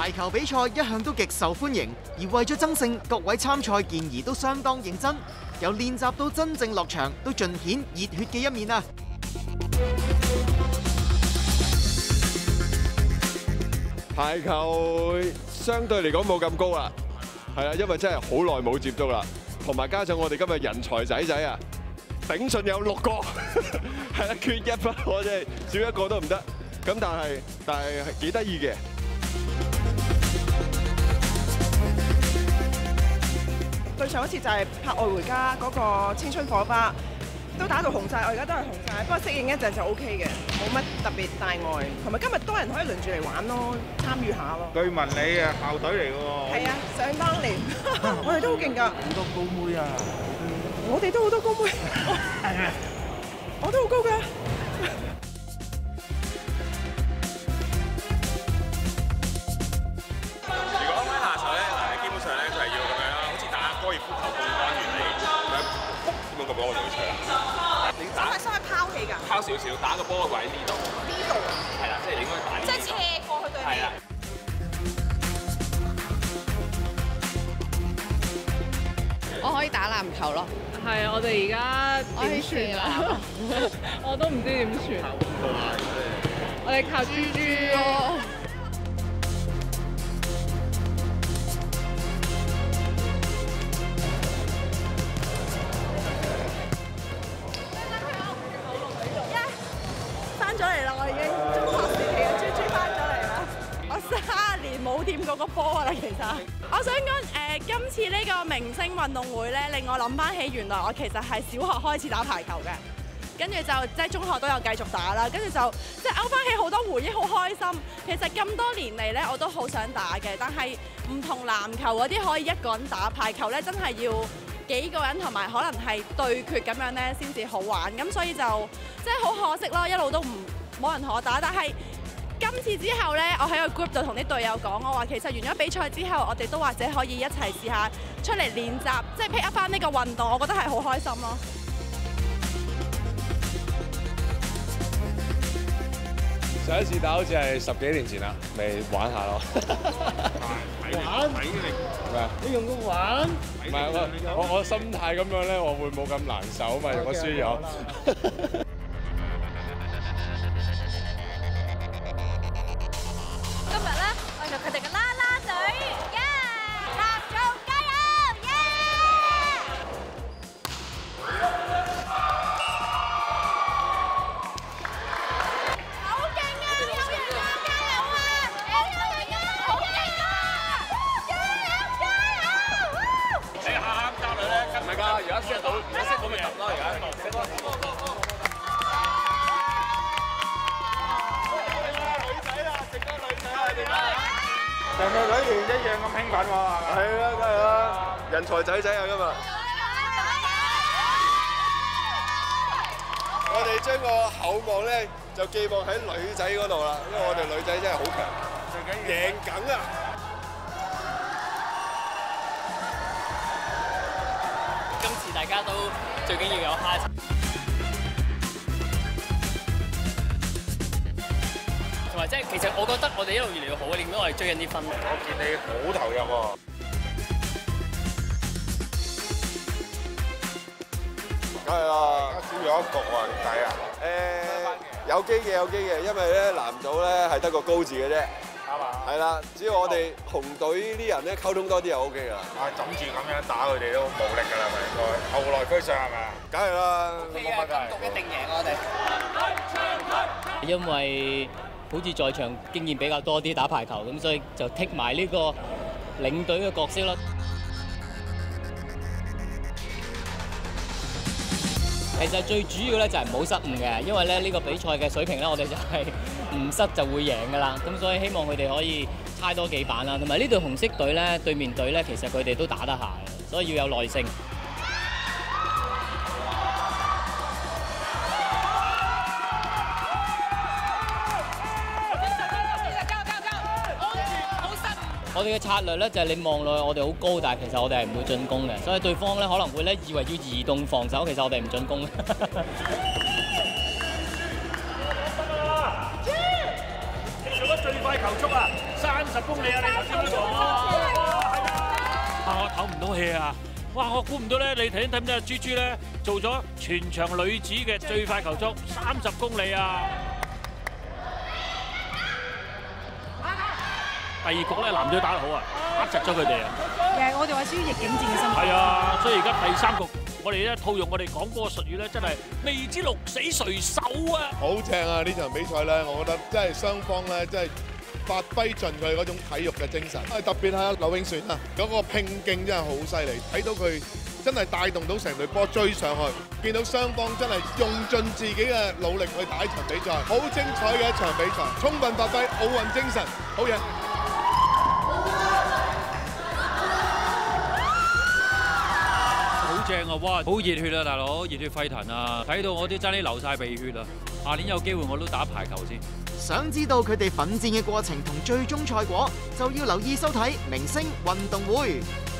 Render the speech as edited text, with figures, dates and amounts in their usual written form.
排球比賽一向都極受歡迎，而為咗爭勝，各位參賽健兒都相當認真，由練習到真正落場都盡顯熱血嘅一面啊！ 排球相對嚟講冇咁高啦，係啦，因為真係好耐冇接觸啦，同埋加上我哋今日人才仔仔啊，頂盡有6個，係啦，缺一不可，真係少一個都唔得。咁但係幾得意嘅。 對上一次就係拍《愛回家》嗰個青春火花，都打到紅晒，我而家都係紅晒，不過適應一陣就 OK 嘅，冇乜特別大礙。同埋今日多人可以輪住嚟玩咯，參與下咯。 據聞你啊校隊嚟㗎喎。 係啊，想當年我哋都好勁㗎。 好多高妹啊！ 我哋都好多高妹。我都好高㗎。 拋少少，打個波嘅位呢度。呢度啊？係啦，即係你應該打。即係斜過去對面。係啦。 我可以打籃球咯。 係啊，我哋而家點算啊？我都唔知點算。我哋靠豬豬咯。 冇掂過個波啦，其實。我想講今次呢個明星運動會咧，令我諗翻起原來我其實係小學開始打排球嘅，跟住就即係中學都有繼續打啦，跟住就即係勾翻起好多回憶，好開心。其實咁多年嚟咧，我都好想打嘅，但係唔同籃球嗰啲可以一個人打，排球咧真係要幾個人同埋可能係對決咁樣咧先至好玩。咁所以就即係好可惜咯，一路都冇人同我打，但係。今次之後咧，我喺個 group 度同啲隊友講，我話其實完咗比賽之後，我哋都或者可以一齊試下出嚟練習，即係 pick up 翻呢個運動，我覺得係好開心咯。 上一次打好似係10幾年前啦，咪玩下咯。 玩？ 咩啊？ 你用個玩？ 唔係我心態咁樣咧，我會冇咁難受嘛，如果輸咗。 佢哋嘅啦啦隊，立做加油，好勁啊！有人啊，加油啊！好勁啊！好勁啊！加油！ 你下下教女咧，跟唔係㗎？而家識到咪揼咯，而家。 成個隊員一樣咁興奮喎， 係啦，梗係啦，人才仔仔啊今日。我哋將個厚望咧就寄望喺女仔嗰度啦，因為我哋女仔真係好強，贏緊啊！ 今次大家都最緊要有蝦。同埋即係其實我覺得我哋一路越嚟越好，令到我哋追緊啲分。 我見你好投入喎。 梗係啦， 少咗一局喎，點解啊？ 有機嘅，因為咧男組咧係得個高字嘅啫。 啱嘛？ 係啦，只要我哋紅隊啲人咧溝通多啲就 OK 㗎啦。 枕住咁樣打佢哋都冇力㗎啦，咪應該後來居上係咪啊？ 梗係啦， 今局一定贏我哋。因為好似在場經驗比較多啲打排球，咁所以就剔埋呢個領隊嘅角色啦。其實最主要咧就係唔好失誤嘅，因為咧呢個比賽嘅水平咧，我哋就係唔失就會贏㗎啦。咁所以希望佢哋可以猜多幾板啦。同埋呢隊紅色隊咧，對面隊咧，其實佢哋都打得下，所以要有耐性。我哋嘅策略咧就係你望落去，我哋好高，但係其實我哋係唔會進攻嘅，所以對方咧可能會咧以為要移動防守，其實我哋唔進攻。 做咗最快球速啊，30公里啊！你頭先講我唞唔到氣啊！哇！我估唔到咧，你睇唔睇啊？豬豬咧做咗全場女子嘅最快球速30公里啊！第二局咧，男隊打得好啊，壓窒咗佢哋啊！ 我哋話屬於逆境戰嘅心態。 係啊，所以而家第3局，我哋咧套用我哋講波術語咧，真係未知鹿死誰手啊！ 好正啊！呢場比賽咧，我覺得真係雙方咧，真係發揮盡佢嗰種體育嘅精神。特別係劉永璇啊，嗰個拼勁真係好犀利，睇到佢真係帶動到成隊波追上去，見到雙方真係用盡自己嘅努力去打一場比賽，好精彩嘅一場比賽，充分發揮奧運精神，好嘢！ 好正啊！哇，好熱血啊，大佬，熱血沸騰啊！睇到我啲真係流晒鼻血啊！下年有機會我都打排球先。 想知道佢哋奮戰嘅過程同最終賽果，就要留意收睇《明星運動會》。